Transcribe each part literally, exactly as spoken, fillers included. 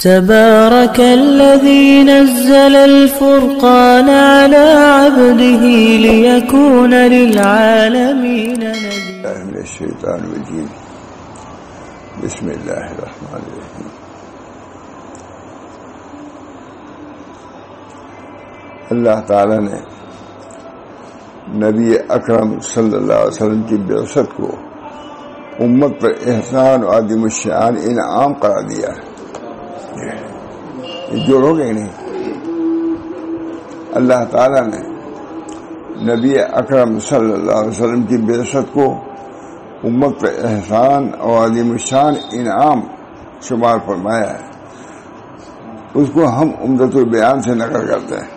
تبارك الذي نزل الفرقان على عبده ليكون للعالمين نذيرا. من الشيطان الرجيم. بسم الله الرحمن الرحيم. اللہ تعالیٰ نے نبی اکرم صلی اللہ علیہ وسلم کی بعثت کو امت پر احسان و عظیم الشان انعام قرار دیا ہے. یہ جوڑو گے نہیں. اللہ تعالیٰ نے نبی اکرم صلی اللہ علیہ وسلم کی بعثت کو امت پر احسان اور عظیم الشان انعام شمار فرمایا ہے. اس کو ہم عمدۃ البیان سے نقل کرتے ہیں.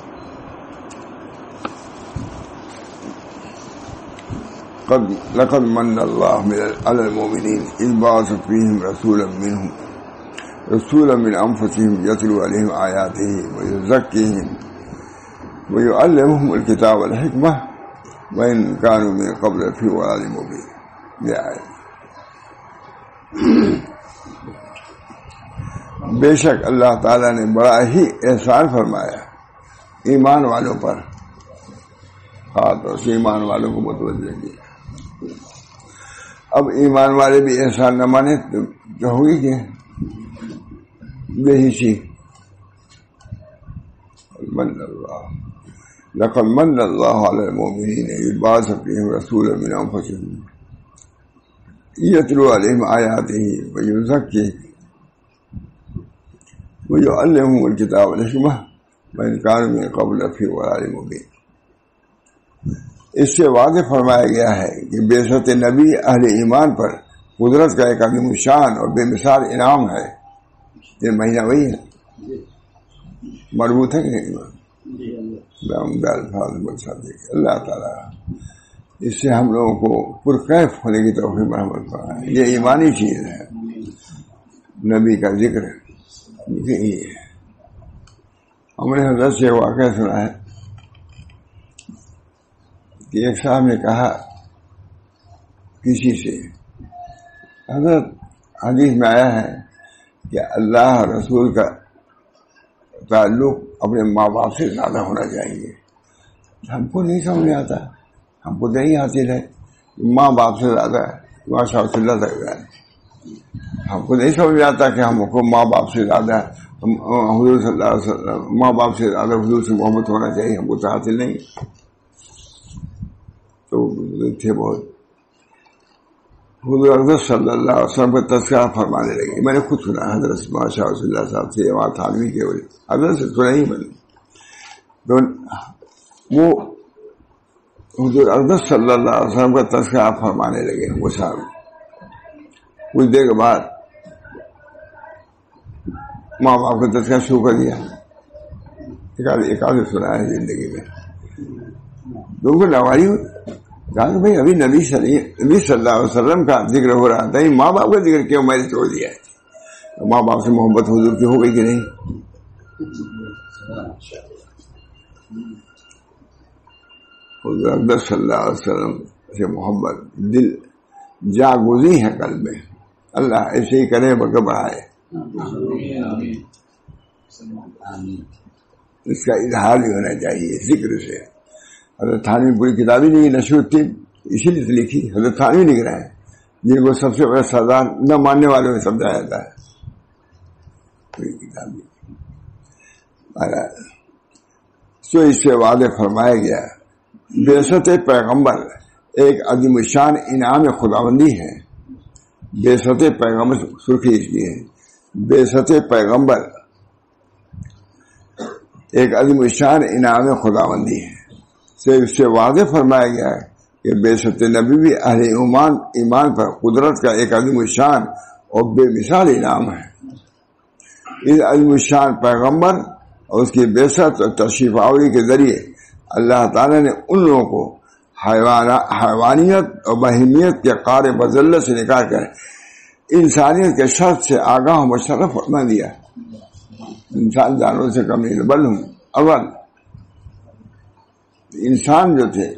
قد لقد من اللہ علی المؤمنین اذ بعث فیہم رسولا منہم رسولا من انفسہم یتلو علیہم آیاتہ ویزکیہم ویعلمہم الکتاب والحکمہ وإن كانوا من قبل فی ضلال مبین. یہ آیت بے شک اللہ تعالیٰ نے بڑا ہی احسان فرمایا ایمان والوں پر. خاص طور سے ایمان والوں کو متوجہ کیا. اب ایمان والے بھی احسان نہ مانے تو ہوگی کہ یہی سی. من اللہ لقد من اللہ علی المؤمنین اذ بعث فیہم رسولا من انفسہم یتلو علیہم آیاتہ ویزکیہم ویعلمہم الکتاب والحکمہ وإن كانوا من قبل فی ضلال مبین. اس سے واضح فرمایا گیا ہے کہ بعثت نبی اہل ایمان پر قدرت کا ایک عظیم شان اور بے مثال انعام ہے. یہ مہینہ وہی ہے مربوط ہے کہ نہیں. اللہ تعالیٰ اس سے ہم لوگوں کو پرکیف ہونے کی توفیق مرحمت فرمائے. یہ ایمانی چیز ہے. نبی کا ذکر یہی ہے. ہم نے حضرت سے واقعہ سنا ہے کہ ایک صاحب نے کہا کسی سے, حضرت حدیث میں آیا ہے کہ اللہ رسول کا تعلق اپنے ماں باپ سے زیادہ ہونا چاہیے. ہم کو نہیں سمجھ میں آتا. ہم کو نہیں حاصل ہے ماں باپ سے زیادہ ماشاء اللہ تک ہے. ہم کو نہیں سمجھ میں آتا کہ ہم کو ماں باپ سے زیادہ حضور صلی اللہ علیہ وسلم ماں باپ سے زیادہ حضور سے محبت ہونا چاہیے. ہم کو تو حاصل نہیں. تو تھے بہت حضور اقدس صلی اللہ علیہ وسلم کا تذکرہ فرمانے لگے. میں نے خود سنا حضرت ماشاء اللہ صاحب سے امام تھانوی کے وجہ حضرت سے سنا ہی میں نے. تو وہ حضور اقدس صلی اللہ علیہ وسلم کا تذکرہ فرمانے لگے. وہ صاحب کچھ دیر کے بعد ماں باپ کا تذکرہ شروع کر دیا. ایک آدھ سنا ہے زندگی میں لوگوں کو نواری ہوئی. کہا کہ بھائی ابھی نبی صلی نبی صلی اللہ علیہ وسلم کا ذکر ہو رہا تھا, ماں باپ کا ذکر کیوں میں نے چھوڑ دیا ہے. ماں باپ سے محبت حضور کی ہو گئی کہ نہیں. حضور اقدس صلی اللہ علیہ وسلم سے محبت دل جا گزی ہے قلب میں. اللہ ایسے ہی کرے بلکہ بڑھائے. اس کا اظہار بھی ہونا چاہیے ذکر سے. حضرت تھانوی پوری کتابی نہیں نشر تھی اسی لیے لکھی. حضرت تھانوی لکھ رہے ہیں جن کو سب سے بڑا سردار نہ ماننے والوں میں سمجھایا جاتا ہے. پوری کتاب سو اس سے واضح فرمایا گیا بعثت پیغمبر ایک عظیم الشان انعام خداوندی ہے. بعثت پیغمبر سرخی اس کی ہے. بعثت پیغمبر ایک عظیم الشان انعام خداوندی ہے. سے اس سے واضح فرمایا گیا ہے کہ بعثت نبی بھی اہل ایمان ایمان پر قدرت کا ایک عظیم الشان اور بے مثال انعام ہے. اس عظیم الشان پیغمبر اور اس کی بعثت اور تشریف آوری کے ذریعے اللہ تعالیٰ نے ان لوگوں کو حیوانیت اور بہیمیت کے قار بذلت سے نکال کر انسانیت کے شرط سے آگاہ و مشرف فرما دیا. انسان جانوروں سے کم نہیں بل ہوں. اول انسان جو تھے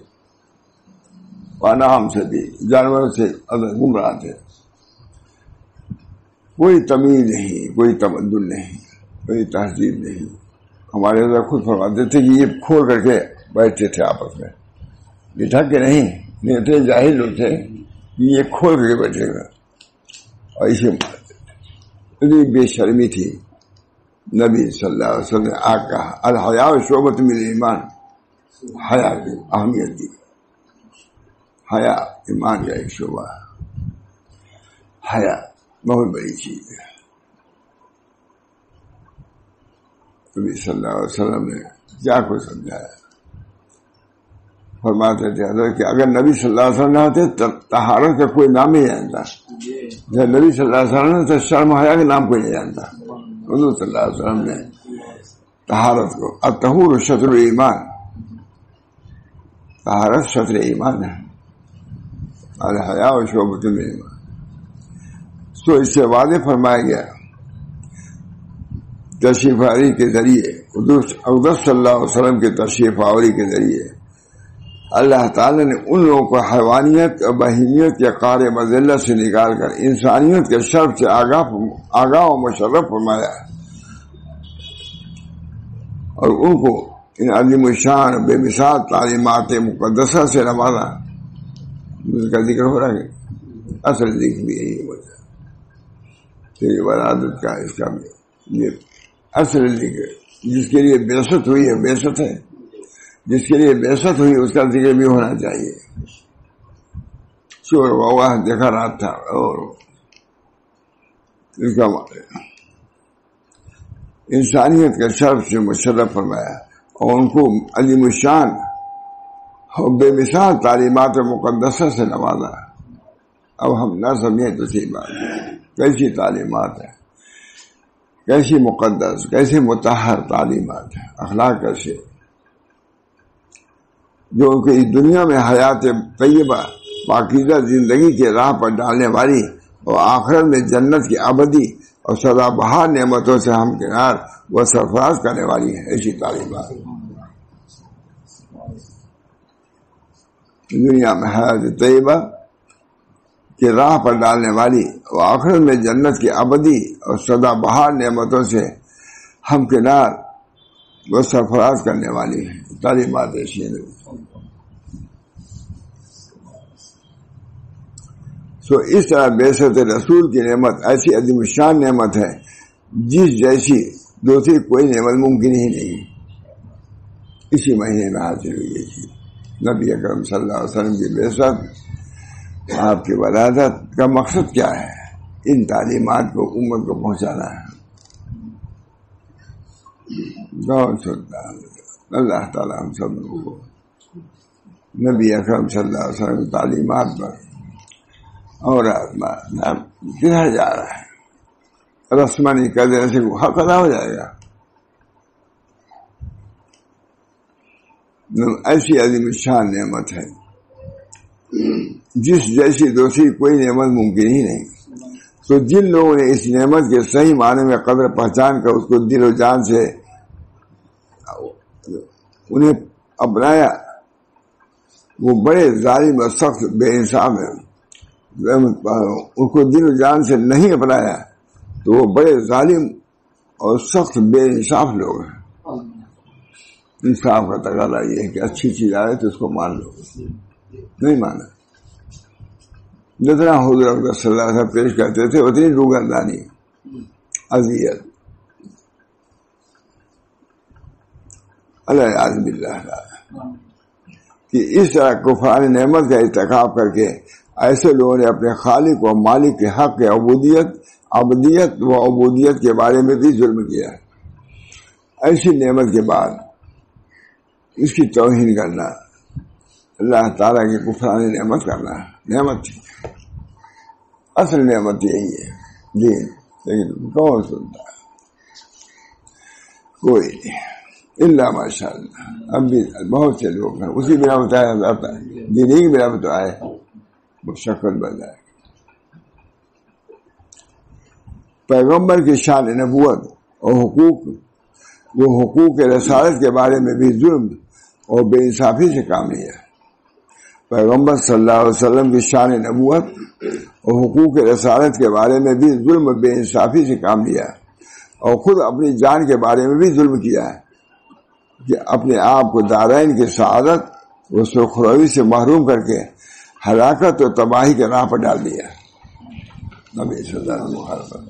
نام سے بھی جانوروں سے گمراہ تھے. کوئی تمیز نہیں، کوئی تمدن نہیں، کوئی تہذیب نہیں. ہمارے اندر خود فرماتے تھے کہ یہ کھول کر کے بیٹھتے تھے آپس میں، بٹھا کے نہیں، نہیں اتنے جاہل لوگ تھے کہ یہ کھول کر کے بیٹھے گا اور اسے مارتے تھے. اتنی بے شرمی تھی. نبی صلی اللہ علیہ وسلم نے آ کہا الحیاء شعبۃ من ایمان، حیا کی اہمیت دی. حیا ایمان کا ایک شعبہ ہے. حیا بہت بڑی چیز ہے. نبی صلی اللہ علیہ وسلم نے کیا کچھ سمجھایا. فرماتے تھے حضرت کہ اگر نبی صلی اللہ علیہ وسلم نہ ہوتے تو طہارت کا کوئی نام ہی نہیں جانتا. جب نبی صلی اللہ علیہ وسلم نے تو شرم حیا کے نام کوئی نہیں جانتا. حضور صلی اللہ علیہ وسلم نے طہارت کو الطہور شطر ایمان، طہارت شطر ایمان ہے. الحیاء شعبۃ من ایمان. تو اس سے واضح فرمایا گیا تشریف آوری کے ذریعے، حضور صلی اللہ علیہ وسلم کے تشریف آوری کے ذریعے اللہ تعالی نے ان لوگوں کو حیوانیت اور بہیمیت کے قار مذلت سے نکال کر انسانیت کے شرف سے آگاہ آگاہ و مشرف فرمایا اور ان کو ان عظیم الشان بے مثال تعلیمات مقدسہ سے نوازا. اس کا ذکر ہو رہا ہے. اصل ذکر بھی یہی وجہ ولادت کا، اس کا یہ اصل ذکر جس کے لیے بعثت ہوئی ہے، بعثت ہے جس کے لیے بعثت ہوئی اس کا ذکر بھی ہونا چاہیے. شور واہ دیکھا رہا تھا اور اس کا انسانیت کا شرف سے مشرف فرمایا اور ان کو عظیم الشان اور بے مثال تعلیمات مقدسہ سے نوازا. اب ہم نہ سمجھیں تو صحیح بات ہے. کیسی تعلیمات ہیں، کیسی مقدس، کیسے مطہر تعلیمات ہیں، اخلاق کیسے جو ان کو اس دنیا میں حیات طیبہ پاکیزہ زندگی کے راہ پر ڈالنے والی اور آخرت میں جنت کی ابدی اور سدا بہار نعمتوں سے ہمکنار وہ سرفراز کرنے والی ہے. ایسی تعلیمات دنیا میں حیات طیبہ کہ راہ پر ڈالنے والی اور آخرت میں جنت کی ابدی اور سدا بہار نعمتوں سے ہمکنار وہ سرفراز کرنے والی ہے. تعلیمات ایسی ہیں. سو اس طرح بعثت رسول کی نعمت ایسی عظیم الشان نعمت ہے جس جیسی دوسری کوئی نعمت ممکن ہی نہیں. اسی مہینے میں حاصل ہوئی یہ چیز. نبی اکرم صلی اللہ علیہ وسلم کی بعثت، آپ کی ولادت کا مقصد کیا ہے؟ ان تعلیمات کو امت کو پہنچانا ہے. اللہ تعالیٰ ہم سب لوگوں کو نبی اکرم صلی اللہ علیہ وسلم کی تعلیمات پر اور کدھر جا رہا ہے رسمانی کر دینے سے حق ادا ہو جائے گا. ایسی عظیم شان نعمت ہے جس جیسی دوسری کوئی نعمت ممکن ہی نہیں. تو جن لوگوں نے اس نعمت کے صحیح معنی میں قدر پہچان کر اس کو دل و جان سے انہیں اپنایا وہ بڑے ظالم اور سخت بے انصاف ہیں. ان کو دل و جان سے نہیں اپنایا تو وہ بڑے ظالم اور سخت بے انصاف لوگ ہیں. انصاف کا تقاضا یہ ہے کہ اچھی چیز آئے تو اس کو مان لو. نہیں مانا. جتنا حضور صلی اللہ علیہ وسلم پیش کرتے تھے اتنی روگندانی، اذیت، اللہ باللہ کہ اس طرح کفران نعمت کا ارتکاب کر کے ایسے لوگوں نے اپنے خالق و مالک کے حق کے عبودیت عبدیت و عبودیت کے بارے میں بھی ظلم کیا ہے. ایسی نعمت کے بعد اس کی توہین کرنا اللہ تعالیٰ کی کفران نعمت کرنا ہے. نعمت تھی، اصل نعمت یہی ہے دین، لیکن کون سنتا ہے؟ کوئی نہیں الا ماشاء اللہ. اب بھی بہت سے لوگ ہیں اسی بنا بتایا جاتا ہے، دین ہی بنا بتایا وہ شکل بن جائے. پیغمبر کی شان نبوت اور حقوق وہ حقوق رسالت کے بارے میں بھی ظلم اور بے انصافی سے کام لیا پیغمبر صلی اللہ علیہ وسلم کی شان نبوت اور حقوق رسالت کے بارے میں بھی ظلم بے انصافی سے کام لیا اور خود اپنی جان کے بارے میں بھی ظلم کیا ہے کہ اپنے آپ کو دارین کی سعادت و سرخروی سے محروم کر کے ہلاکت اور تباہی کے راہ پر ڈال دیا. نبی صلی اللہ علیہ وسلم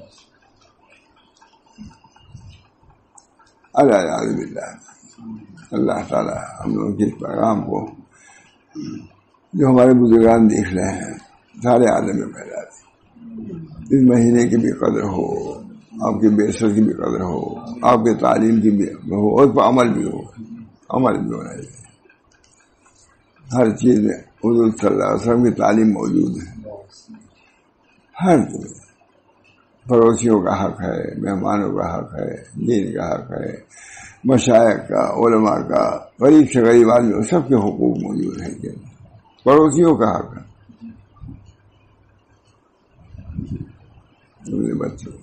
اللہ اللہ تعالیٰ ہم لوگوں کے پیغام کو جو ہمارے بزرگان دیکھ رہے ہیں سارے عالم میں پھیلا دے. اس مہینے کی بھی قدر ہو, آپ کی بیسر کی بھی قدر ہو, آپ کے تعلیم کی بھی ہو, اور پر عمل بھی ہو. عمل بھی ہونا چاہیے. ہر چیز میں حضور صلی اللہ علیہ وسلم کی تعلیم موجود ہے. ہر چیز پڑوسیوں کا حق ہے, مہمانوں کا حق ہے, دین کا حق ہے, مشائخ کا, علماء کا, غریب سے غریب آدمی سب کے حقوق موجود ہیں. کہ پڑوسیوں کا حق ہے بچوں.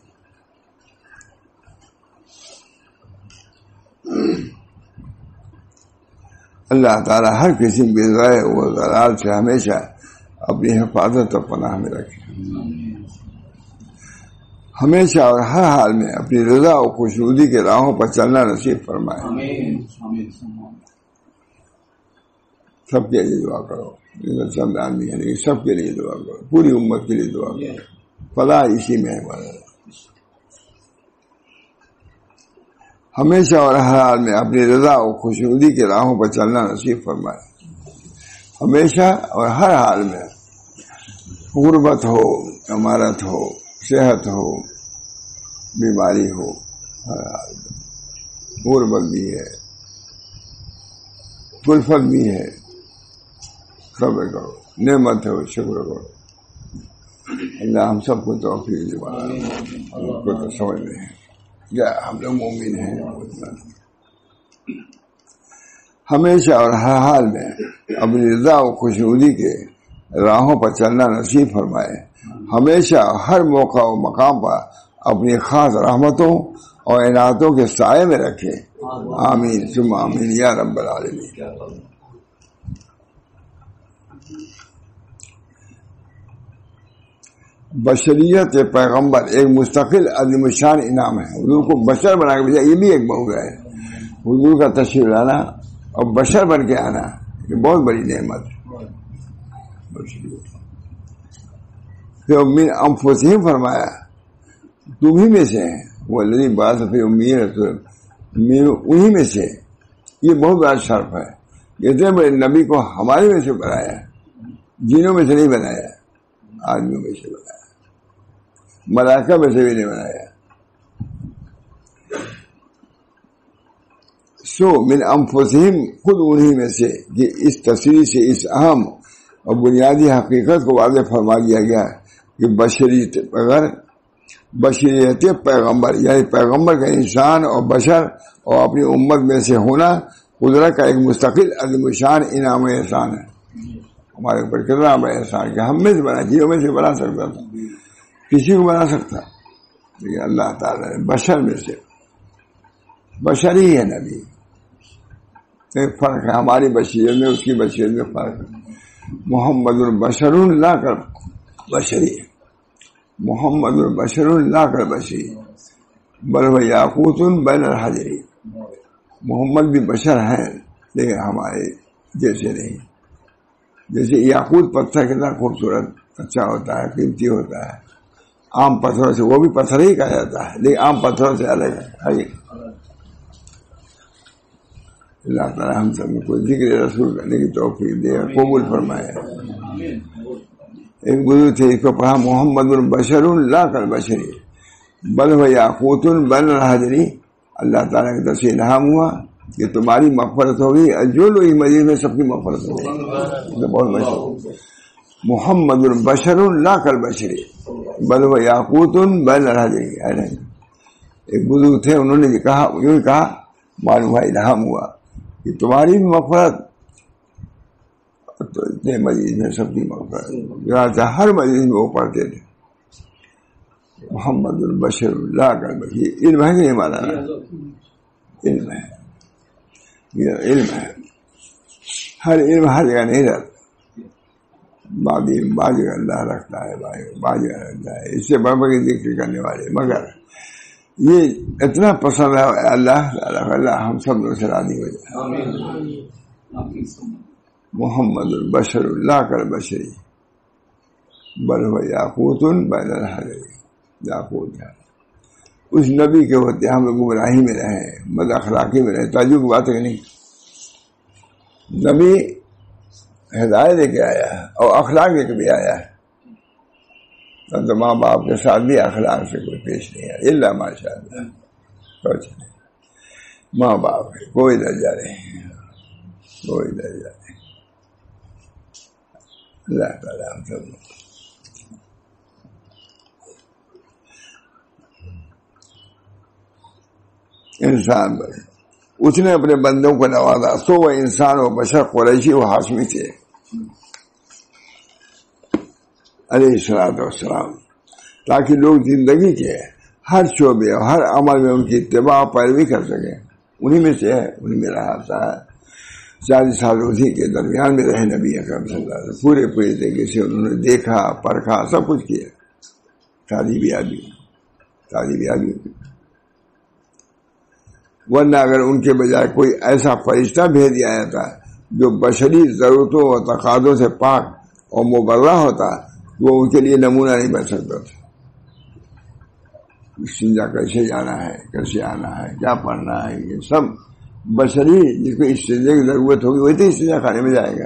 اللہ تعالیٰ ہر قسم کے ضائع و ضلال سے ہمیشہ اپنی حفاظت و پناہ میں رکھے. ہمیشہ اور ہر حال میں اپنی رضا اور خوشنودی کے راہوں پر چلنا نصیب فرمائے. سب کے لیے دعا کرو. چند آدمی ہے لیکن سب کے لیے دعا کرو, پوری امت کے لیے دعا کرو. فلاح اسی میں ہے. ہمیشہ اور ہر حال میں اپنی رضا اور خوشنودی کے راہوں پر چلنا نصیب فرمائے. ہمیشہ اور ہر حال میں غربت ہو, امارت ہو, صحت ہو, بیماری ہو, ہر حال میں غربت بھی ہے, کلفت بھی ہے, صبر کرو. نعمت ہو, شکر کرو. اللہ ہم سب کو توفیق دے. ہم کو تو سمجھ رہے ہیں کیا ہم لوگ مومن ہیں. ہمیشہ اور ہر حال میں اپنی رضا و خوشنودی کے راہوں پر چلنا نصیب فرمائے. ہمیشہ ہر موقع و مقام پر اپنی خاص رحمتوں اور عنایتوں کے سائے میں رکھے. آمین ثم آمین یا رب العالمین. بشریت پیغمبر ایک مستقل عظیم الشان انعام ہے. حضور کو بشر بنا کے بھیجا, یہ بھی ایک بہت ہے. حضور کا تشریف لانا اور بشر بن کے آنا یہ بہت بڑی نعمت ہے. پھر من انفسہم فرمایا تم ہی میں سے ہیں. وہ الذی بعث فی امیین رسولا انہی میں سے. یہ بہت بڑا شرف ہے. اتنے بڑے نبی کو ہمارے میں سے بنایا, جنوں میں سے نہیں بنایا, آدمیوں میں سے بنایا, ملائکہ میں سے بھی نہیں بنایا. سو من انفسہم خود انہی میں سے. کہ اس تصریح سے اس اہم اور بنیادی حقیقت کو واضح فرما دیا گیا کہ بشریت اگر بشریت پیغمبر یعنی پیغمبر کا انسان اور بشر اور اپنی امت میں سے ہونا قدرت کا ایک مستقل عظیم الشان انعام و احسان ہے. ہمارے اوپر کتنا بڑا احسان کہ ہم میں سے بنا, جنوں میں سے بنا سکتا تھا, کسی کو بنا سکتا, لیکن اللہ تعالیٰ نے بشر میں سے, بشر ہی ہے نبی. ایک فرق ہے ہماری بشریت میں اس کی بشریت میں فرق ہے. محمد البشر لا کر بشری, محمد البشر لا کر بشری بل وہ یاقوت بین الحجری. محمد بھی بشر ہیں لیکن ہمارے جیسے نہیں. جیسے یاقوت پتھر کتنا خوبصورت اچھا ہوتا ہے, قیمتی ہوتا ہے, عام پتھروں سے, وہ بھی پتھر ہی کہا جاتا ہے لیکن عام پتھروں سے الگ ہے. اللہ تعالیٰ ہم سب کو ذکر رسول کرنے کی توفیق دے, قبول فرمائے. ایک بزرگ تھے, اس کو پڑھا محمد البشر لا کر بشری بل وہ یاقوت بین الحجری. اللہ تعالیٰ کی طرف سے الہام ہوا کہ تمہاری مغفرت ہوگی, جو لوگ اس مجلس میں سب کی مغفرت ہوگی. بہت مشہور محمد البشر لا کر بشری بل وہ یاقوت بین الحجری. ایک بزرگ تھے, انہوں نے کہا یوں کہا معلوم ہوا الہام ہوا کہ تمہاری بھی مغفرت تو اتنے مجلس میں سب کی مغفرت. ہر مجلس میں وہ پڑھتے تھے محمد البشر لا کر بشری. علم ہے کہ نہیں مانا؟ علم ہے, یہ علم ہے. ہر علم ہر جگہ نہیں رہتا. بعض بعض اللہ رکھتا ہے، بعض رکھتا ہے، اس سے بڑھ بڑھ کے ذکر کرنے والے، مگر یہ اتنا پسند ہے اللہ اللہ ہم سب لوگ سے راضی ہو جائے۔ محمد البشر اللہ کر بشری بل ہو یاقوت بین الحجر، یاقوت ہے اس نبی کے ہوتے ہم لوگ گمراہی میں رہے، بد اخلاقی میں رہے۔ تعجب کی بات ہے کہ نہیں؟ نبی ہدایت لے کے آیا ہے اور اخلاق لے کے بھی آیا ہے، تو ماں باپ کے ساتھ بھی اخلاق سے کوئی پیش نہیں ہے الا ماشاء اللہ، کچھ نہیں، ماں باپ ہے کوئی درجہ نہیں، کوئی درجہ نہیں۔ اللہ تعالیٰ ہم سب انسان بنے، اس نے اپنے بندوں کو نوازا، سو وہ انسان و بشر قریشی و ہاشمی تھے علیہ الصلوۃ والسلام، تاکہ لوگ زندگی کے ہر شعبے اور ہر عمل میں ان کی اتباع پیروی کر سکیں۔ انہی میں سے ہے، انہی میں رہا تھا، چالیس سال اسی کے درمیان میں رہے نبی اکرم صلی اللہ علیہ وسلم، پورے پورے طریقے سے انہوں نے دیکھا، پرکھا، سب کچھ کیا، تعلیم یابی تعلیم یابی ورنہ اگر ان کے بجائے کوئی ایسا فرشتہ بھیج دیا جاتا جو بشری ضرورتوں اور تقاضوں سے پاک اور مبرہ ہوتا، وہ ان کے لیے نمونہ نہیں بن سکتا تھا۔ استنجا کیسے جانا ہے، کیسے آنا ہے، کیا پڑھنا ہے، یہ سب بشری، جس کو استنجا کی ضرورت ہوگی وہی تو استنجا خانے میں جائے گا،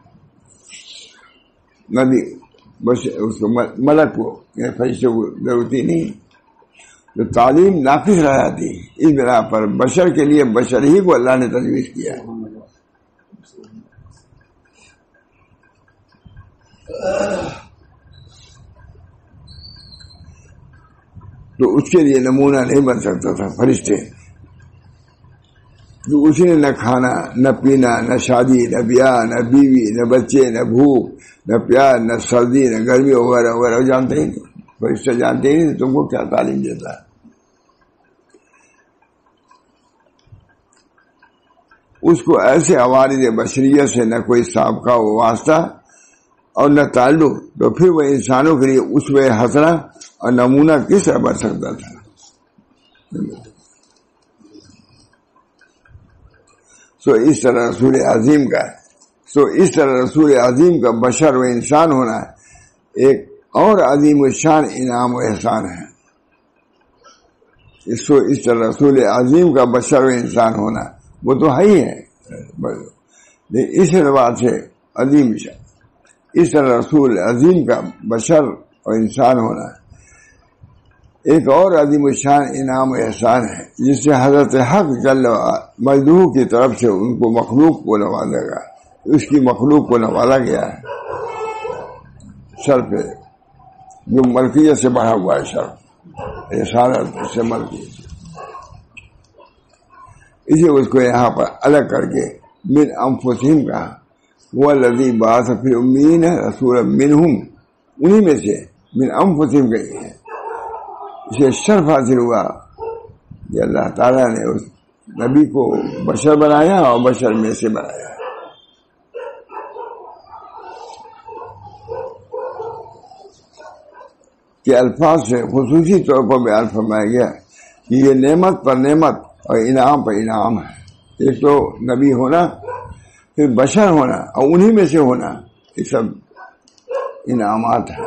نبی بس اس کو ملک کو یا فرشتے کو ضرورت ہی نہیں۔ تو تعلیم ناقص رہ جاتی، اس بنا پر بشر کے لیے بشر ہی کو اللہ نے تجویز کیا ہے۔ تو اس کے لیے نمونہ نہیں بن سکتا تھا فرشتے، تو اسی نے نہ کھانا، نہ پینا، نہ شادی، نہ بیاہ، نہ بیوی، نہ بچے، نہ بھوک، نہ پیار، نہ سردی، نہ گرمی وغیرہ وغیرہ جانتے ہی نہیں، فرشتہ جانتے ہی نہیں، تم کو کیا تعلیم دیتا ہے۔ اس کو ایسے عوارض بشریت سے نہ کوئی سابقہ و واسطہ اور نہ تعلق، تو پھر وہ انسانوں کے لیے اسوہ حسنہ اور نمونہ کس طرح بن سکتا تھا؟ سو اس طرح رسول عظیم کا سو اس طرح رسول عظیم کا بشر و انسان ہونا ایک اور عظیم الشان انعام و احسان ہے۔ اس کو اس طرح رسول عظیم کا بشر و انسان ہونا وہ تو ہے ہی ہے، اس اعتبار سے عظیم شان، اس طرح رسول عظیم کا بشر اور انسان ہونا ایک اور عظیم الشان انعام و احسان ہے، جس سے حضرت حق جل مجدوہ کی طرف سے ان کو مخلوق کو نوازے گا، اس کی مخلوق کو نوازا گیا ہے شرف جو ملکیت سے بڑھا ہوا ہے، شرف احسانت سے ملکیت سے، اسے اس کو یہاں پر الگ کر کے من انفسہم کہا، وہ الذی بعث فی الامیین رسولا منہم، انہی میں سے من انفسہم کہی ہے، اسے شرف حاصل ہوا کہ اللہ تعالیٰ نے اس نبی کو بشر بنایا اور بشر میں سے بنایا۔ کہ الفاظ سے خصوصی طور پر بیان فرمایا گیا کہ یہ نعمت پر نعمت اور انعام پر انعام ہے، ایک تو نبی ہونا، پھر بشر ہونا اور انہی میں سے ہونا، یہ سب انعامات ہیں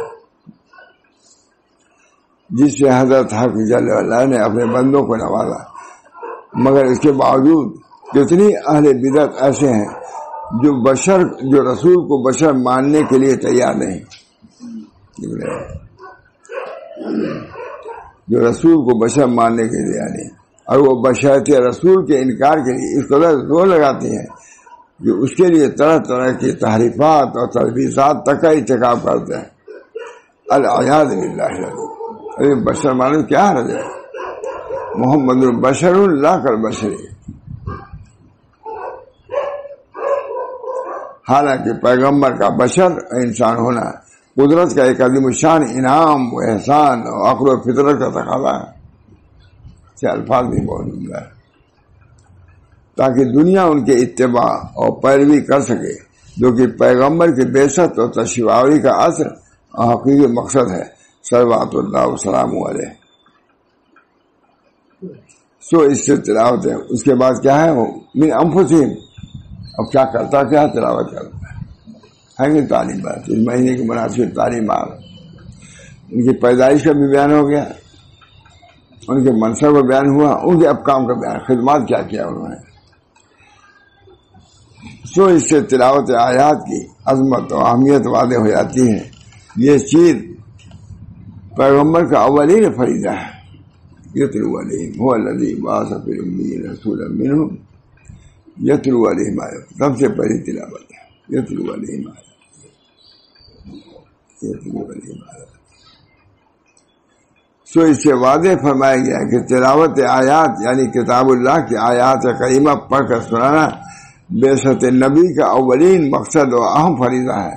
جس سے حضرت حق جل اللہ نے اپنے بندوں کو نوازا۔ مگر اس کے باوجود کتنی اہل بدعت ایسے ہیں جو بشر جو رسول کو بشر ماننے کے لیے تیار نہیں، جو رسول کو بشر ماننے کے لیے نہیں، اور وہ بشریت رسول کے انکار کے لیے اس قدر زور لگاتے ہیں کہ اس کے لیے طرح طرح کی تحریفات اور تلبیسات تک کا ارتکاب کرتے ہیں۔ الیاذ باللہ، ارے بشر مانو کیا حرج ہے؟ محمد البشر لا کر بشری، حالانکہ پیغمبر کا بشر انسان ہونا قدرت کا ایک عظیم الشان انعام و احسان اور عقل و فطرت کا تقاضا ہے، سے الفاظ بھی بہت عمدہ ہے، تاکہ دنیا ان کے اتباع اور پیروی کر سکے جو کہ پیغمبر کی بعثت اور تشریف آوری کا اصل اور حقیقی مقصد ہے صلوات اللہ وسلام علیہ. سو اس سے تلاوت ہے. اس کے بعد کیا ہے وہ من انفسہم. اب کیا کرتا کیا تلاوت کرتا ہے کہ تعلیم بات اس مہینے کی مناسب تعلیمات. ان کی پیدائش کا بھی بیان ہو گیا, ان کے منصب کا بیان ہوا, ان کے اب کام کا بیان, خدمات کیا کیا انہوں نے. سو اس سے تلاوت آیات کی عظمت و اہمیت واضح ہو جاتی ہے. یہ چیز پیغمبر کا اولین فریضہ ہے. یتلو علیہم هو الذی بعث فی الامیین رسولا منہم یتلو علیہم آیات. سب سے پہلی تلاوت ہے یتلو علیہم آیات, یتلو علیہم آیات. سو اس سے واضح فرمایا گیا کہ تلاوت آیات یعنی کتاب اللہ کی آیات کریمہ پڑھ کر سنانا بعثت نبی کا اولین مقصد و اہم فریضہ ہے,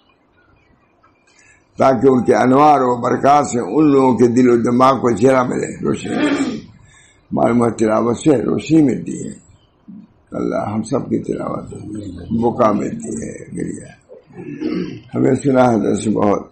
تاکہ ان کے انوار و برکات سے ان لوگوں کے دل و دماغ کو چہرہ ملے, روشنی ملے. معلومات تلاوت سے روشنی ملتی ہے. اللہ ہم سب کی تلاوت بقا ملتی ہے. گریا ہمیں سنا ہے درس بہت.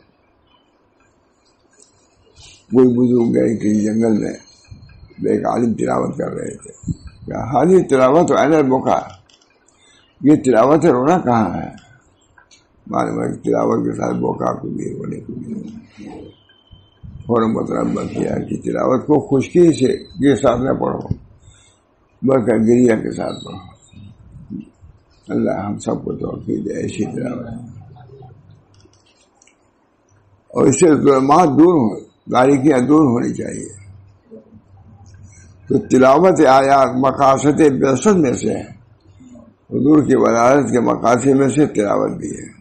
کوئی بزرگ گئے کسی جنگل میں, ایک عالم تلاوت کر رہے تھے. حالی تلاوت و عین بقا, یہ تلاوت رونا کہاں ہے. معلوم ہے کہ تلاوت کے ساتھ بوکا کو بھی رونے کو بھی فوراً مطلب کیا کہ تلاوت کو خشکی سے کے ساتھ نہ پڑھو بلکہ گریا کے ساتھ پڑھو. اللہ ہم سب کو توفیق دے ایسی تلاوت, اور اس سے ظلمات دور ہو, تاریکیاں دور ہونی چاہیے. تو تلاوت آیات مقاصد بعثت میں سے ہے, حضور کی ولادت کے مقاصد میں سے تلاوت بھی ہے.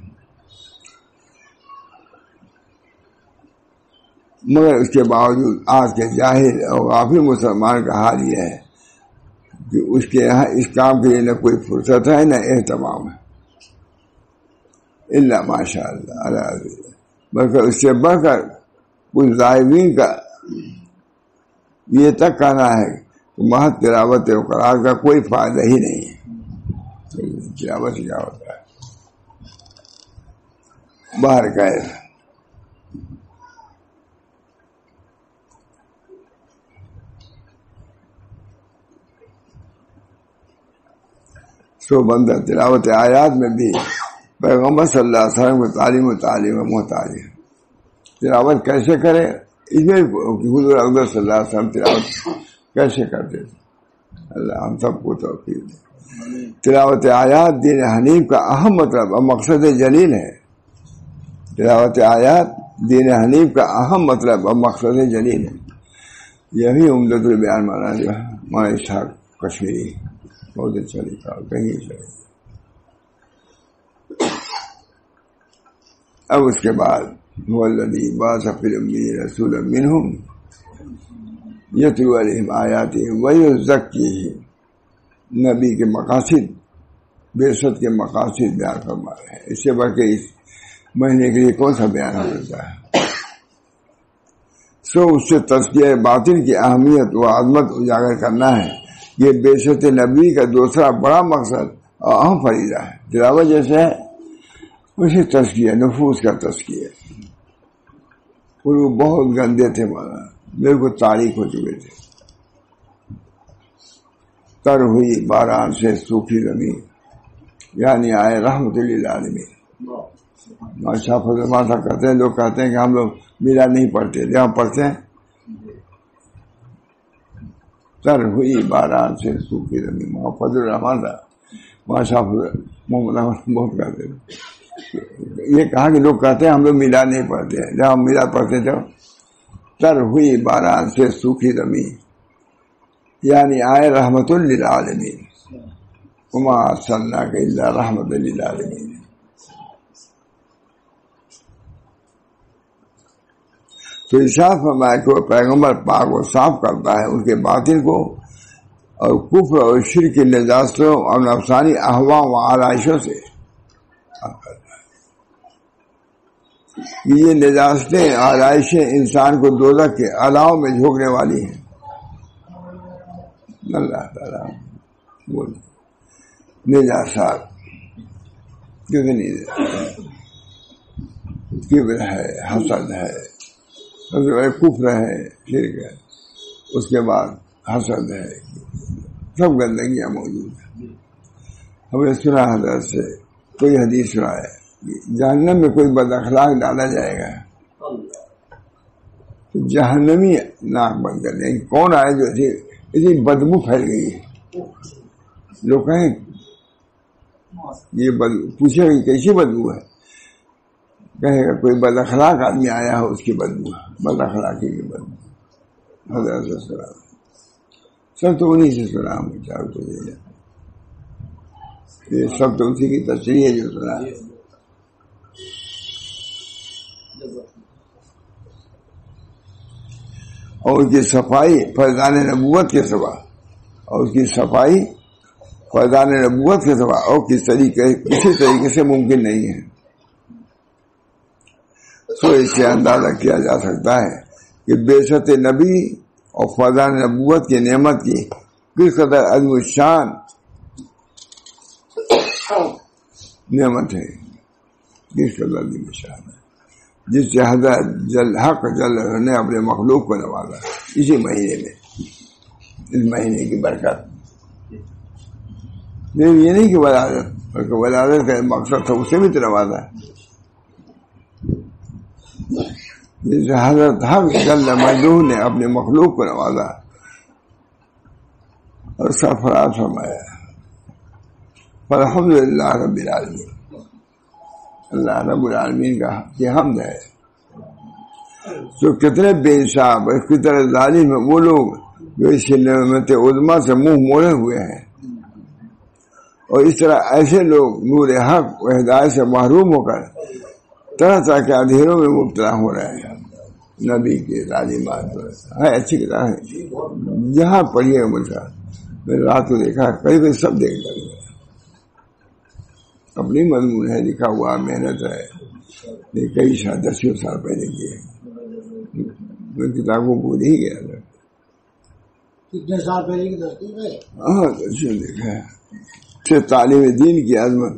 مگر اس کے باوجود آج کے جاہل اور غافل مسلمان کا حال یہ ہے کہ اس کے یہاں اس کام کے لیے نہ کوئی فرصت ہے نہ اہتمام ہے, الا ماشاء اللہ علیہ. بلکہ اس سے بڑھ کر کچھ ذائبین کا یہ تک کہنا ہے کہ محض تلاوت و قرآن کا کوئی فائدہ ہی نہیں ہے. تلاوت کیا ہوتا ہے باہر قید. سو بندہ تلاوت آیات میں بھی پیغمبر صلی اللہ علیہ وسلم کو تعلیم و تعلیم و محتاج ہے. تلاوت کیسے کرے, اس میں حضور اکبر صلی اللہ علیہ وسلم تلاوت کیسے کرتے تھے. اللہ ہم سب کو توفیق دے. تلاوت آیات دین حنیف کا اہم مطلب اور مقصد جلیل ہے. تلاوت آیات دین حنیف کا اہم مطلب اور مقصد جلیل ہے. یہی عمدۃ البیان مانا جو ہے مولانا اسحاق کشمیری بہت اچھا لکھا, کہیں چلے. اب اس کے بعد هو الذی بعث فی الامیین رسولا منہم یتلو علیہم آیاتہ ویزکیہم. نبی کے مقاصد, بعثت کے مقاصد بیان فرما رہے ہیں. اس سے بڑھ کے اس مہینے کے لیے کون سا بیان ہو سکتا ہے. سو اس سے تزکیہ باطن کی اہمیت و عظمت اجاگر کرنا ہے. یہ بعثت نبی کا دوسرا بڑا مقصد اور اہم فریضہ ہے. تلاوت جیسے ہے اسی تزکیہ, نفوس کا تزکیہ. وہ بہت گندے تھے مولانا, میرے کو تاریخ ہو چکے تھے. تر ہوئی باران سے سوکھی زمین, یعنی آئے رحمت للعالمین. ماشاء اللہ صاحب کہتے ہیں, لوگ کہتے ہیں کہ ہم لوگ میلاد نہیں پڑھتے, جہاں پڑھتے ہیں تر ہوئی باران سے سوکھی زمین. محمد الرحمان صاحب ماشاء اللہ محمد رحمان بہت کہتے ہیں. یہ کہا کہ لوگ کہتے ہیں ہم لوگ میلاد نہیں پڑھتے, جہاں میلاد پڑھتے تھے تر ہوئی باران سے سوکھی زمین, یعنی آئے رحمت للعالمین. وما ارسلناک الا رحمت للعالمین. تو ارشاد فرمایا کہ وہ پیغمبر پاک کو صاف کرتا ہے ان کے باطن کو, اور کفر اور شرک کی نجاستوں اور نفسانی احوا و آرائشوں سے. یہ نجاستیں آرائشیں انسان کو دوزخ کے الاؤ میں جھونکنے والی ہیں. اللہ تعالیٰ بولے نجاسات کتنی کبر ہے، حسد ہے، سب سے بڑے کفر ہے، شرک ہے، اس کے بعد حسد ہے، سب گندگیاں موجود ہیں۔ ہم نے سنا حضرت سے کوئی حدیث سنا ہے جہنم میں کوئی بد اخلاق ڈالا جائے گا تو جہنمی ناک بند کر دیں گے، کون آئے جو اسی بدبو پھیل گئی ہے، لوگ کہیں یہ بدبو، پوچھے گا کیسی بدبو ہے، کہے گا کوئی بد اخلاق آدمی آیا ہو اس کی بدبو، بد اخلاقی کی بدبو۔ حضرت سے سنا سب تو انہیں سے سنا، ہم چاہو تو یہ سب تو اسی کی تشریح ہے جو سنا۔ اور اس کی صفائی فیضان نبوت کے سوا، اور اس کی صفائی فیضان نبوت کے سوا اور کس طریقے کسی طریقے سے ممکن نہیں ہے۔ سو اس سے اندازہ کیا جا سکتا ہے کہ بعثت نبی اور فیضان نبوت کی نعمت کی کس قدر عظیم الشان نعمت ہے، کس قدر عظیم الشان ہے، جس سے حضرت جل حق جل نے اپنے مخلوق کو نوازا اسی مہینے میں، اس مہینے کی برکت۔ لیکن یہ نہیں کہ ولادت، بلکہ ولادت کا مقصد تھا اسے بھی تو نوازا، جس سے حضرت حق جل مجدہ نے اپنے مخلوق کو نوازا اور سرفراز فرمایا۔ الحمدللہ رب العالمین، اللہ رب العالمین کا یہ حمد ہے۔ تو کتنے بے انصاف اور کتنے ظالم ہیں وہ لوگ جو اس نعمت عظمیٰ سے منہ موڑے ہوئے ہیں، اور اس طرح ایسے لوگ نور حق و ہدایت سے محروم ہو کر طرح طرح کے اندھیروں میں مبتلا ہو رہے ہیں۔ نبی کی تعلیمات ہے اچھی کتاب ہے، جہاں پڑھیے گا مجھے، میں رات کو دیکھا، کئی کئی سب دیکھ کر اپنی مضمون ہے، لکھا ہوا، محنت ہے، کئی سال دسیوں سال پہلے کی ہے، میں کتابوں کو نہیں گیا تھا، کتنے سال پہلے کی تصدیق ہے؟ ہاں دسیوں دیکھا ہے۔ سے تعلیم دین کی عظمت،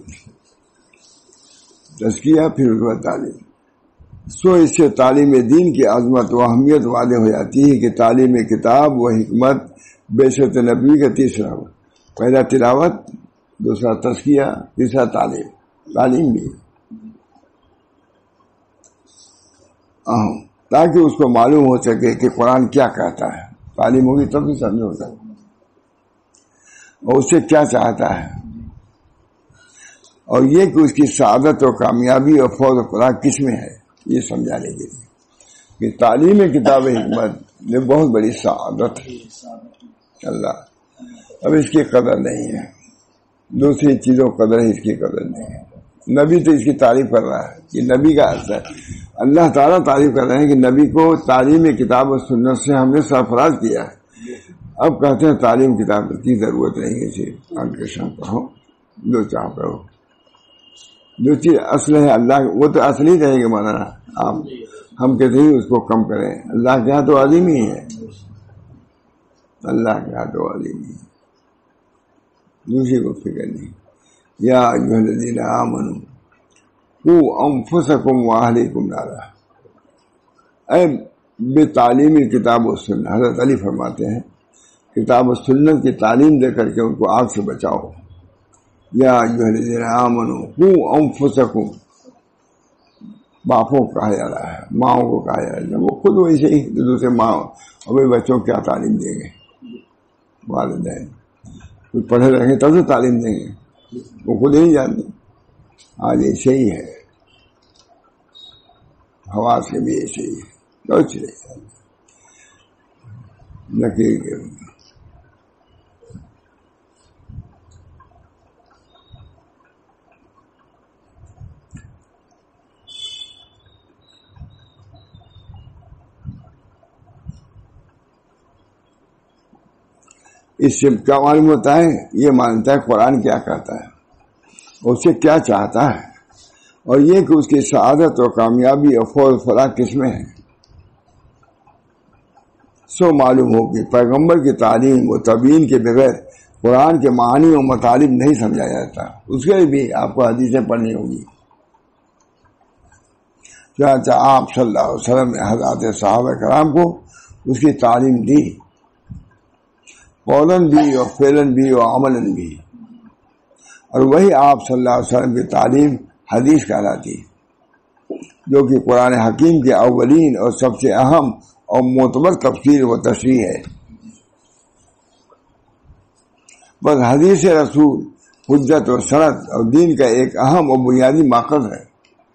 تزکیہ، پھر اس بعد تعلیم۔ سو اس سے تعلیم دین کی عظمت و اہمیت واضح ہو جاتی ہے کہ تعلیم کتاب و حکمت بعثت نبی کا تیسرا ہو، پہلا تلاوت، دوسرا تزکیہ، تیسرا تعلیم، تعلیم بھی اہم، تاکہ اس کو معلوم ہو سکے کہ قرآن کیا کہتا ہے۔ تعلیم ہوگی تب بھی سمجھ ہوتا ہے اور اس سے کیا چاہتا ہے، اور یہ کہ اس کی سعادت و کامیابی اور فوز و فلاح کس میں ہے، یہ سمجھانے کے لیے کہ تعلیم کتاب حکمت یہ بہت بڑی سعادت ہے۔ اللہ اب اس کی قدر نہیں ہے، دوسری چیزوں قدر ہے، اس کی قدر نہیں ہے۔ نبی تو اس کی تعریف کر رہا ہے، یہ نبی کا اثر، اللہ تعالیٰ تعریف کر رہے ہیں کہ نبی کو تعلیم کتاب و سنت سے ہم نے سرفراز کیا ہے۔ اب کہتے ہیں تعلیم کتاب کی ضرورت نہیں ہے، صرف انکشن پڑھو، جو چاہ پڑھو، جو چیز اصل ہے اللہ وہ تو اصل ہی رہے گا، مولانا آپ ہم کہتے ہیں اس کو کم کریں، اللہ کے ہاں تو عظیم ہی ہے، اللہ کے ہاں تو عظیم ہی ہے، دوسری کو فکر نہیں۔ یا ایھا الذین آمنوا قوا انفسکم واہلیکم نارا، اے بے تعلیم کتاب و سنت، حضرت علی فرماتے ہیں کتاب و سنت کی تعلیم دے کر کے ان کو آگ سے بچاؤ۔ یا ایھا الذین آمنوا قوا انفسکم، باپوں کو کہا جا رہا ہے، ماؤں کو کہا جا رہا ہے، وہ خود ویسے ہی دوسرے ماں اور بچوں کیا تعلیم دیں گے، والدین کچھ پڑھے رہیں گے تب سے تعلیم دیں گے، وہ خود نہیں جانتے۔ آج ایسے ہی ہے، حواس کے بھی ایسے ہی ہے، کچھ نہیں نکیر کے اس سے کیا معلوم ہوتا ہے، یہ مانتا ہے قرآن کیا کہتا ہے، اس سے کیا چاہتا ہے، اور یہ کہ اس کی سعادت اور کامیابی اور فوز فلاح کس میں ہے۔ سو معلوم ہو کہ پیغمبر کی تعلیم و تبیین کے بغیر قرآن کے معانی و مطالب نہیں سمجھا جاتا، اس کے لیے بھی آپ کو حدیثیں پڑھنی ہوگی۔ چنانچہ آپ صلی اللہ علیہ وسلم نے حضرات صحابہ کرام کو اس کی تعلیم دی، قولاً بھی اور فعلاً بھی اور عملاً بھی، اور وہی آپ صلی اللہ علیہ وسلم کی تعلیم حدیث کہلاتی، جو کہ قرآن حکیم کے اولین اور سب سے اہم اور معتبر تفسیر و تشریح ہے۔ بس حدیث رسول حجت و سند اور دین کا ایک اہم اور بنیادی ماخذ ہے،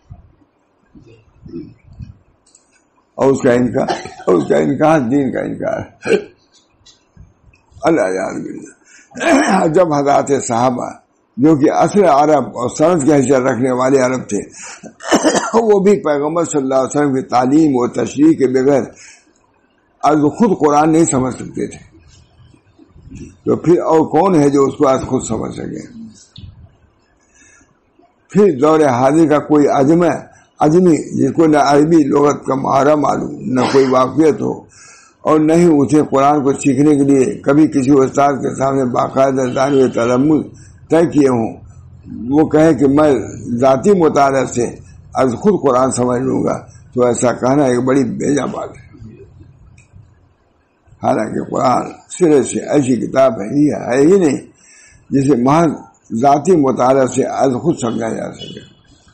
اور اس کا انکار اور اس کا انکار دین کا انکار ہے۔ اللہ یاد باللہ، جب حضرات صحابہ جو کہ اصل عرب اور سند کی حیثیت رکھنے والے عرب تھے، وہ بھی پیغمبر صلی اللہ علیہ وسلم کی تعلیم و تشریح کے بغیر از خود قرآن نہیں سمجھ سکتے تھے، تو پھر اور کون ہے جو اس کو آج خود سمجھ سکے؟ پھر دور حاضر کا کوئی عجم اجمی جس کو نہ عربی لغت کا مہارا معلوم، نہ کوئی واقعیت ہو، اور نہ ہی اسے قرآن کو سیکھنے کے لیے کبھی کسی استاد کے سامنے باقاعدہ دانوِ تلمذ طے کیے ہوں، وہ کہے کہ میں ذاتی مطالعہ سے از خود قرآن سمجھ لوں گا، تو ایسا کہنا ایک بڑی بیجا بات ہے۔ حالانکہ قرآن سرے سے ایسی کتاب ہے ہی ہے ہی نہیں جسے محض ذاتی مطالعہ سے از خود سمجھا جا سکے۔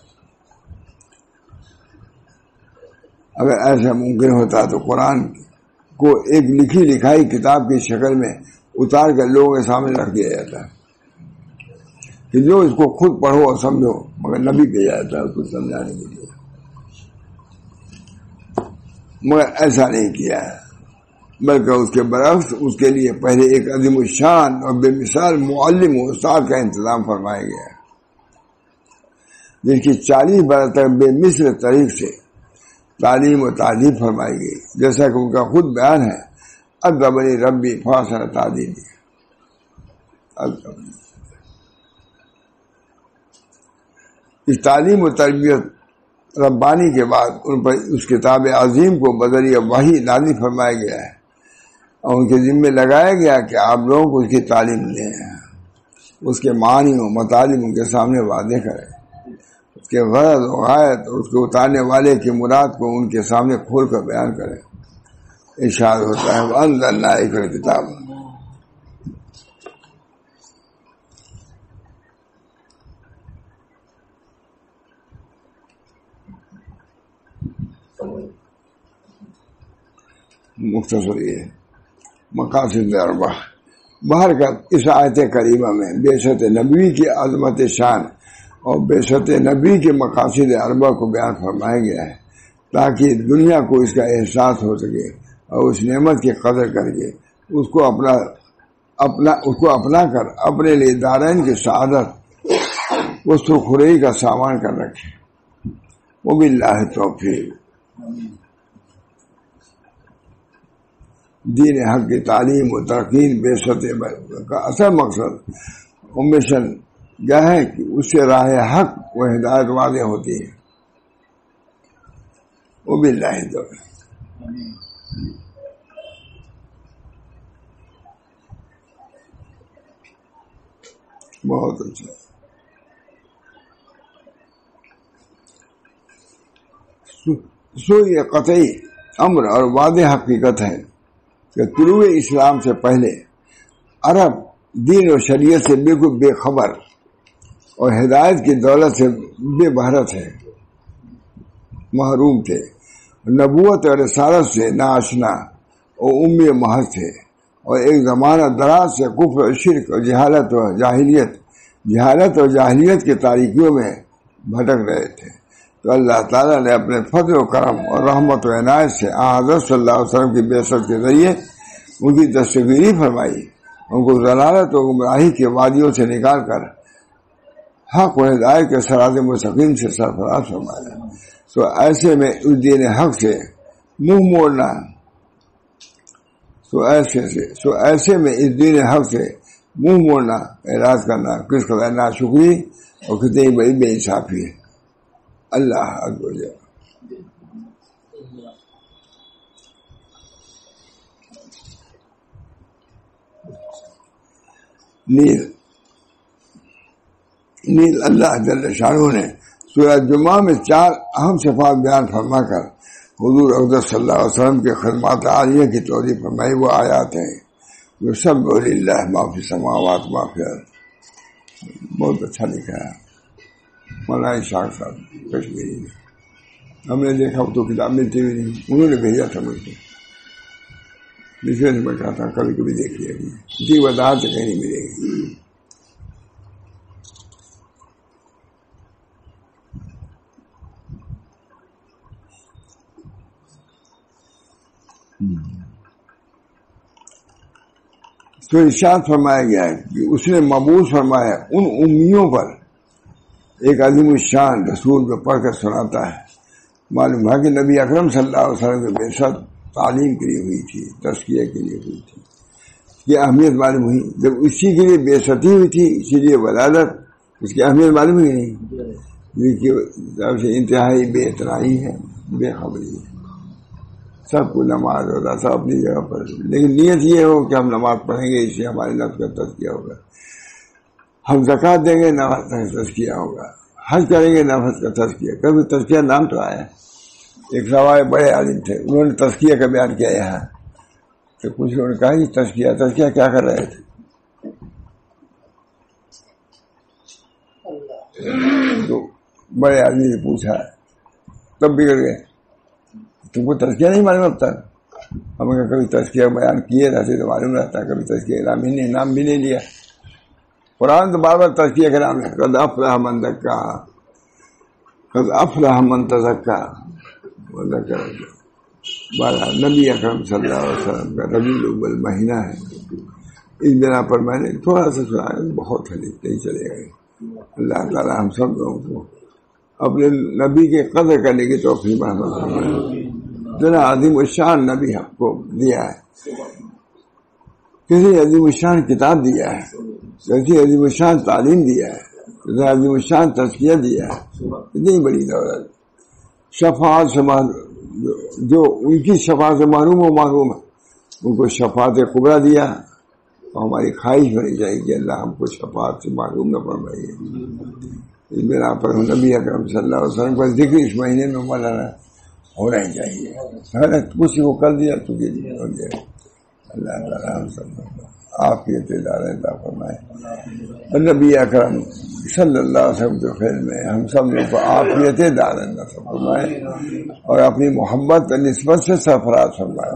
اگر ایسا ممکن ہوتا تو قرآن کو ایک لکھی لکھائی کتاب کی شکل میں اتار کر لوگوں کے سامنے رکھ دیا جاتا کہ جو اس کو خود پڑھو اور سمجھو، مگر نبی بھیجا جاتا ہے اس کو سمجھانے کے لیے، مگر ایسا نہیں کیا ہے، بلکہ اس کے برعکس اس کے لیے پہلے ایک عظیم الشان اور بے مثال معلم و استاد کا انتظام فرمایا گیا ہے، جس کی چالیس برس تک بے مثل طریق سے تعلیم و تعلیم فرمائی گئی، جیسا کہ ان کا خود بیان ہے، ادبنی ربی فاحسن تعلیمی۔ اس تعلیم و تربیت ربانی کے بعد ان پر اس کتاب عظیم کو بذریعہ وحی نازل فرمایا گیا ہے، اور ان کے ذمے لگایا گیا کہ آپ لوگوں کو اس کی تعلیم دیں، اس کے معنی و مطالب ان کے سامنے واضح کریں، اس کے غرض و غایت اور اس کو اتارنے والے کی مراد کو ان کے سامنے کھول کر بیان کریں۔ ارشاد ہوتا ہے وَأَنزَلْنَا إِلَيْكَ الْكِتَابَ، مختصر یہ مقاصد اربع۔ باہر کا اس آیت کریمہ میں بعثت نبوی کی عظمت شان اور بعثت نبی کے مقاصد اربع کو بیان فرمایا گیا ہے، تاکہ دنیا کو اس کا احساس ہو سکے اور اس نعمت کی قدر کر کے اس کو اپنا اپنا اس کو اپنا کر اپنے لیے دارین کی سعادت و سرخروئی کا سامان کر رکھے۔ وباللہ توفیق۔ دین حق کی تعلیم و ترقین بعثت کا اصل مقصد و مشن کیا ہے کہ اس سے راہ حق و ہدایت واضح ہوتی ہے۔ وباللہ توفیق۔ بہت اچھا۔ سو یہ قطعی امر اور واضح حقیقت ہے کہ طلوع اسلام سے پہلے عرب دین و شریعت سے بالکل بے خبر اور ہدایت کی دولت سے بے بہرت ہے، محروم تھے، نبوت اور رسالت سے ناآشنا اور امی محض تھے، اور ایک زمانہ دراز سے کفر اور شرک اور جہالت و جاہلیت جہالت اور جاہلیت کی تاریکیوں میں بھٹک رہے تھے، تو اللہ تعالیٰ نے اپنے فضل و کرم اور رحمت و عنایت سے حضرت صلی اللہ علیہ وسلم کی بعثت کے ذریعے ان کی دستگیری فرمائی، ان کو ضلالت و گمراہی کے وادیوں سے نکال کر حق و ہدایت کے صراط مستقیم سے سرفراز فرمایا۔ سو ایسے میں اس دین حق سے منہ موڑنا سو ایسے سے سو ایسے میں اس دین حق سے منہ موڑنا اعراض کرنا کس قدر ناشکری اور کتنی بڑی بے انصافی ہے۔ اللہ اکبر۔ نیز نیز اللہ جل شانہ نے سورہ جمعہ میں چار اہم صفات بیان فرما کر حضور اقدس صلی اللہ علیہ وسلم کے خدمات عالیہ کی توضیح فرمائی. وہ آیات ہیں جو سب للہ ما فی السماوات ما فی الارض. بہت اچھا لکھا ہے مولانا شاہ صاحب کشمیری نے. ہم نے دیکھا تو کتاب ملتی ہوئی نہیں, انہوں نے بھیجا تھا مجھ کو, جس میں میں کہا تھا کبھی کبھی دیکھ لیا گیا, اسی وضاحت کہیں نہیں ملے گی. تو ارشاد فرمایا گیا ہے کہ اس نے مبعوث فرمایا ان امیوں پر ایک عظیم الشان رسول جو پڑھ کر سناتا ہے. معلوم ہے کہ نبی اکرم صلی اللہ علیہ وسلم کی بعثت تعلیم کے لیے ہوئی تھی, تزکیہ کے لیے ہوئی تھی. یہ اہمیت معلوم ہوئی جب اسی کے لیے بعثتی ہوئی تھی, اسی لیے ولادت, اس کی اہمیت معلوم ہوئی نہیں. انتہائی بے اطلاعی ہے, بے خبری ہے. سب کو نماز ہوگا سب اپنی جگہ پر, لیکن نیت یہ ہو کہ ہم نماز پڑھیں گے, اس سے ہمارے نفس کا تزکیہ ہوگا. ہم زکوٰۃ دیں گے, نفس کا تزکیہ ہوگا. حج کریں گے, نفس کا تزکیہ. کبھی تزکیہ نام تو آیا. ایک سوائے بڑے عالم تھے, انہوں نے تزکیہ کا بیان کیا یہاں. تو کچھ لوگوں نے کہا کہ تزکیہ تزکیہ کیا کر رہے تھے؟ تو بڑے آدمی نے پوچھا, تب بگڑ گئے. تم کو تزکیہ نہیں معلوم اب تک؟ ہمیں کہا کبھی تزکیہ بیان کیے رہتے تو معلوم رہتا, کبھی تزکیہ نام ہی نہیں, نام بھی نہیں لیا. قرآن تو بار بار تزکیہ کا نام ہے. قد افلح من زکا, قد افلح من تزکا. نبی اکرم صلی اللہ علیہ وسلم کا ربیع الاول مہینہ ہے, اس بنا پر میں نے تھوڑا سا سنا, بہت ہے نہیں چلے گئے. اللہ تعالیٰ ہم سب لوگوں کو اپنے نبی کے قدر کرنے کی توفیق عطا فرمائے. اتنا عظیم الشان نبی ہم کو دیا ہے, کسی عظیم الشان کتاب دیا ہے, کسی عظیم الشان تعلیم دیا ہے, کسی عظیم الشان تزکیہ دیا ہے. اتنی بڑی دولت شفاعت سے جو ان کی شفاعت سے معلوم و معلوم ہے, ان کو شفاعت کبریٰ دیا. تو ہماری خواہش ہونی چاہیے کہ اللہ ہم کو شفاعت سے معلوم نہ فرمائیے. اس بنا پر نبی اکرم صلی اللہ علیہ وسلم کا ذکر اس مہینے میں مولانا ہونا ہی چاہیے. کسی کو کر دیا تو ہو گیا. اللہ تعالیٰ ہم سب عافیت عطا فرمائے. نبی اکرم صلی اللہ علیہ وسلم کے خیر میں ہم سب لوگوں کو عافیت دارن عطا فرمائے اور اپنی محبت نسبت سے سرفراز فرمائے.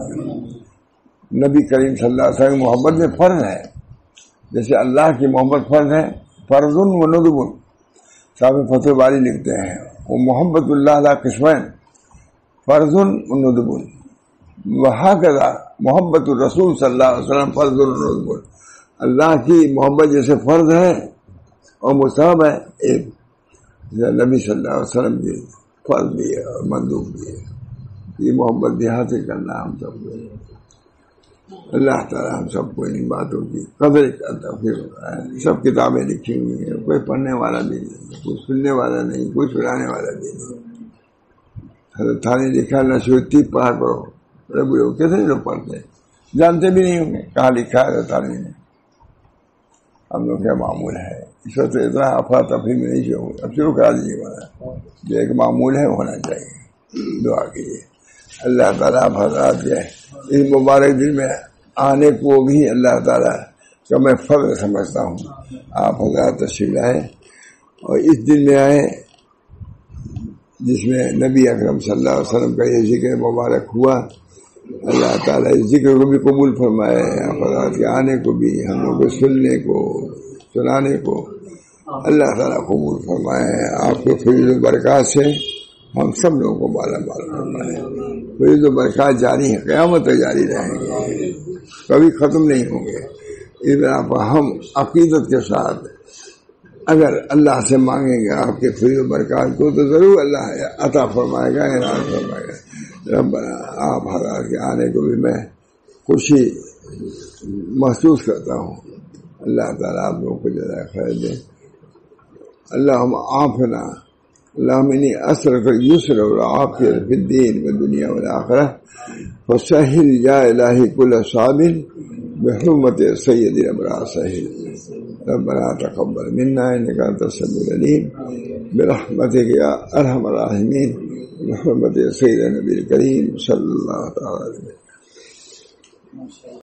نبی کریم صلی اللہ علیہ وسلم محبت میں فرض ہے, جیسے اللہ کی محبت فرض ہے. فرض و ندب, صاحب فتح باری لکھتے ہیں وہ محبت اللہ علیہ قسمین, فرض و ندب. وہکذا محبت الرسول صلی اللہ علیہ وسلم فرض و ندب. اللہ کی محبت جیسے فرض ہے اور مستحب ہے, ایک نبی صلی اللہ علیہ وسلم کی فرض بھی ہے اور مندوب بھی ہے. یہ محبت بھی حاصل کرنا ہم سب کو. اللہ تعالیٰ ہم سب کو ان باتوں کی قدر کرتا. پھر سب کتابیں لکھی ہوئی ہیں, کوئی پڑھنے والا بھی نہیں, کوئی سننے والا نہیں, کوئی سنانے والا بھی نہیں. حضرت تھانی لکھا نشوتی پڑھا کرو, بڑے بڑے کتنے لوگ پڑھتے ہیں, جانتے بھی نہیں ہوں گے کہاں لکھا ہے حضرت تھانی نے. ہم لوگ کا معمول ہے اس وقت اتنا افراتفری میں نہیں شروع, اب شروع کرا دیجیے گا. جو ایک معمول ہے ہونا چاہیے. دعا کیجیے اللہ تعالیٰ آپ حضرات کے اس مبارک دن میں آنے کو بھی اللہ تعالیٰ کا میں فضل سمجھتا ہوں. آپ حضرات تشریف لائے اور اس دن میں آئے جس میں نبی اکرم صلی اللہ علیہ وسلم کا یہ ذکر مبارک ہوا. اللہ تعالیٰ اس ذکر کو بھی قبول فرمائے, آپ حضرات کے آنے کو بھی, ہم لوگ کو سننے کو سنانے کو اللہ تعالیٰ قبول فرمائے. آپ کے فضل و برکات سے ہم سب لوگوں کو بالا مال فرمائے. فضل و برکات جاری ہیں, قیامت تک جاری رہیں گے, کبھی ختم نہیں ہوں گے. اس بنا پر ہم عقیدت کے ساتھ اگر اللہ سے مانگیں گے آپ کے فضل و برکات کو تو ضرور اللہ عطا فرمائے گا, عنایت فرمائے گا. ربنا آپ حضرات کے آنے کو بھی میں خوشی محسوس کرتا ہوں. اللہ تعالیٰ آپ لوگوں کو جزائے خیر دے. اللہم عافنا, اللہم انی اسرک یسر والعافیت فی الدین والدنیا والآخرہ فسہل یا الہی کل صابر بحرمت سید الابرار سہل. ربنا تقبل منا انك انت السميع العليم برحمتك يا ارحم الراحمين محمد سيدنا النبي الكريم صلی اللہ تعالی علیہ وسلم.